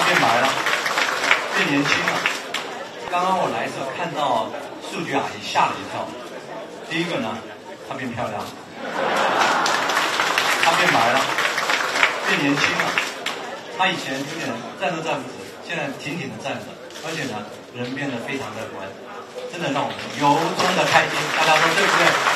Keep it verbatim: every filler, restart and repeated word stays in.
变白了，变年轻了。刚刚我来的时候看到数据阿姨吓了一跳。第一个呢，她变漂亮了，她变白了，变年轻了。她以前有点站都站不直，现在挺挺的站着，而且呢，人变得非常乐观，真的让我们由衷的开心。大家说对不对？